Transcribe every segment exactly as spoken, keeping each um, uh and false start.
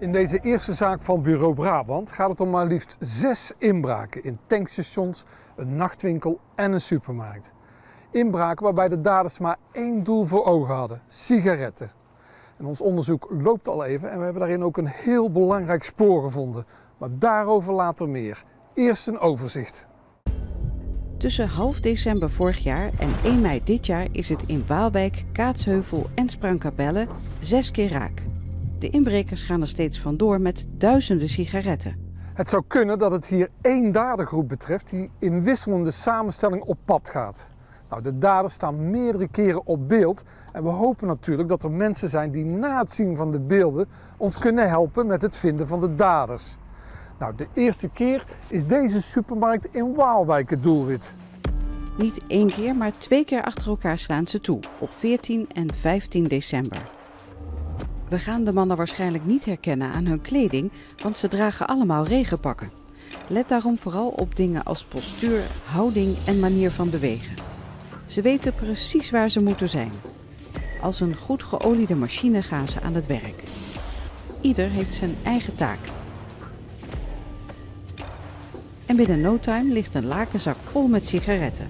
In deze eerste zaak van Bureau Brabant gaat het om maar liefst zes inbraken in tankstations, een nachtwinkel en een supermarkt. Inbraken waarbij de daders maar één doel voor ogen hadden: sigaretten. En ons onderzoek loopt al even en we hebben daarin ook een heel belangrijk spoor gevonden. Maar daarover later meer. Eerst een overzicht. Tussen half december vorig jaar en één mei dit jaar is het in Waalwijk, Kaatsheuvel en Sprangkapelle zes keer raak. De inbrekers gaan er steeds vandoor met duizenden sigaretten. Het zou kunnen dat het hier één dadergroep betreft die in wisselende samenstelling op pad gaat. Nou, de daders staan meerdere keren op beeld en we hopen natuurlijk dat er mensen zijn die na het zien van de beelden ons kunnen helpen met het vinden van de daders. Nou, de eerste keer is deze supermarkt in Waalwijk het doelwit. Niet één keer, maar twee keer achter elkaar slaan ze toe, op veertien en vijftien december. We gaan de mannen waarschijnlijk niet herkennen aan hun kleding, want ze dragen allemaal regenpakken. Let daarom vooral op dingen als postuur, houding en manier van bewegen. Ze weten precies waar ze moeten zijn. Als een goed geoliede machine gaan ze aan het werk. Ieder heeft zijn eigen taak. En binnen no time ligt een lakenzak vol met sigaretten.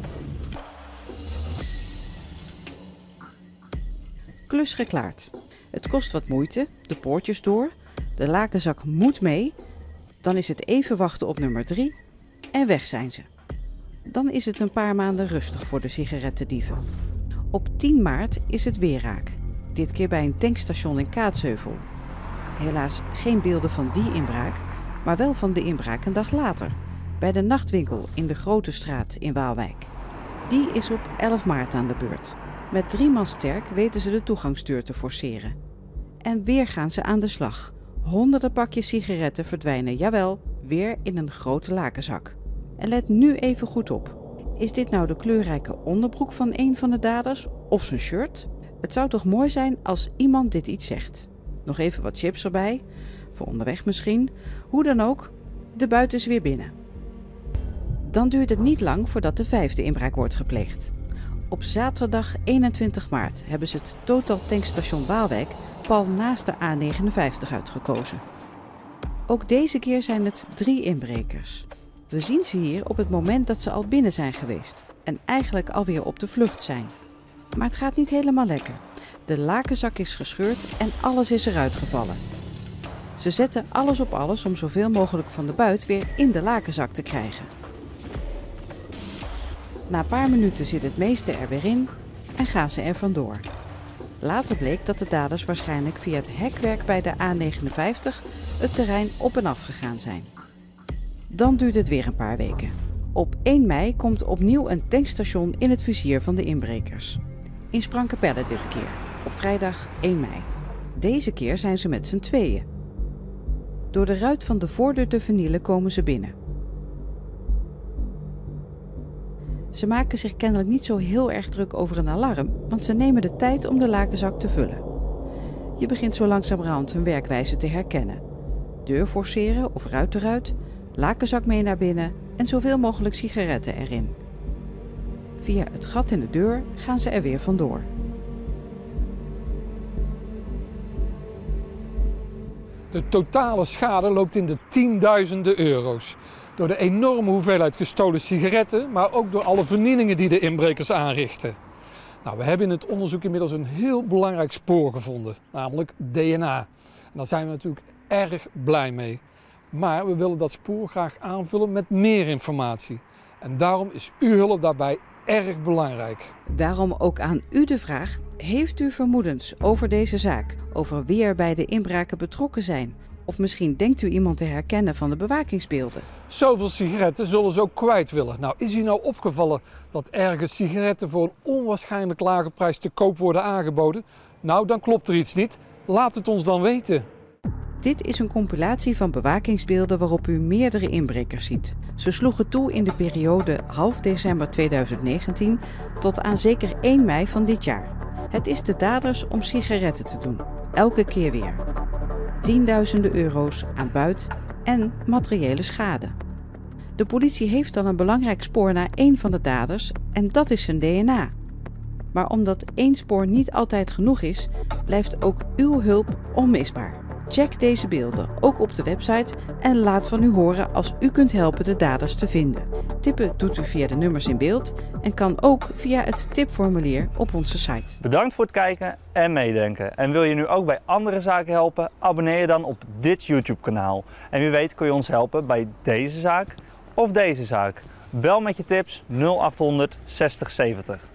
Klus geklaard. Het kost wat moeite, de poortjes door, de lakenzak moet mee, dan is het even wachten op nummer drie en weg zijn ze. Dan is het een paar maanden rustig voor de sigarettendieven. Op tien maart is het weer raak, dit keer bij een tankstation in Kaatsheuvel. Helaas geen beelden van die inbraak, maar wel van de inbraak een dag later, bij de nachtwinkel in de Grote Straat in Waalwijk. Die is op elf maart aan de beurt. Met drie man sterk weten ze de toegangsdeur te forceren. En weer gaan ze aan de slag. Honderden pakjes sigaretten verdwijnen, jawel, weer in een grote lakenzak. En let nu even goed op. Is dit nou de kleurrijke onderbroek van een van de daders of zijn shirt? Het zou toch mooi zijn als iemand dit iets zegt. Nog even wat chips erbij, voor onderweg misschien. Hoe dan ook, de buit is weer binnen. Dan duurt het niet lang voordat de vijfde inbraak wordt gepleegd. Op zaterdag eenentwintig maart hebben ze het Total Tankstation Waalwijk pal naast de A negenenvijftig uitgekozen. Ook deze keer zijn het drie inbrekers. We zien ze hier op het moment dat ze al binnen zijn geweest en eigenlijk alweer op de vlucht zijn. Maar het gaat niet helemaal lekker. De lakenzak is gescheurd en alles is eruit gevallen. Ze zetten alles op alles om zoveel mogelijk van de buit weer in de lakenzak te krijgen. Na een paar minuten zit het meeste er weer in en gaan ze er vandoor. Later bleek dat de daders waarschijnlijk via het hekwerk bij de A negenenvijftig het terrein op en af gegaan zijn. Dan duurt het weer een paar weken. Op één mei komt opnieuw een tankstation in het vizier van de inbrekers. In Sprangkapelle dit keer, op vrijdag één mei. Deze keer zijn ze met z'n tweeën. Door de ruit van de voordeur te vernielen komen ze binnen. Ze maken zich kennelijk niet zo heel erg druk over een alarm, want ze nemen de tijd om de lakenzak te vullen. Je begint zo langzamerhand hun werkwijze te herkennen. Deur forceren of ruit eruit, lakenzak mee naar binnen en zoveel mogelijk sigaretten erin. Via het gat in de deur gaan ze er weer vandoor. De totale schade loopt in de tienduizenden euro's. Door de enorme hoeveelheid gestolen sigaretten, maar ook door alle vernielingen die de inbrekers aanrichten. Nou, we hebben in het onderzoek inmiddels een heel belangrijk spoor gevonden, namelijk D N A. En daar zijn we natuurlijk erg blij mee. Maar we willen dat spoor graag aanvullen met meer informatie. En daarom is uw hulp daarbij erg belangrijk. Daarom ook aan u de vraag: heeft u vermoedens over deze zaak? Over wie er bij de inbraken betrokken zijn? Of misschien denkt u iemand te herkennen van de bewakingsbeelden? Zoveel sigaretten zullen ze ook kwijt willen. Nou, is u nou opgevallen dat ergens sigaretten voor een onwaarschijnlijk lage prijs te koop worden aangeboden? Nou, dan klopt er iets niet. Laat het ons dan weten. Dit is een compilatie van bewakingsbeelden waarop u meerdere inbrekers ziet. Ze sloegen toe in de periode half december tweeduizend negentien tot aan zeker één mei van dit jaar. Het is de daders om sigaretten te doen. Elke keer weer. Tienduizenden euro's aan buit en materiële schade. De politie heeft dan een belangrijk spoor naar één van de daders en dat is zijn D N A. Maar omdat één spoor niet altijd genoeg is, blijft ook uw hulp onmisbaar. Check deze beelden ook op de website en laat van u horen als u kunt helpen de daders te vinden. Tippen doet u via de nummers in beeld en kan ook via het tipformulier op onze site. Bedankt voor het kijken en meedenken. En wil je nu ook bij andere zaken helpen? Abonneer je dan op dit YouTube kanaal. En wie weet kun je ons helpen bij deze zaak of deze zaak. Bel met je tips nul acht honderd zestig zeventig.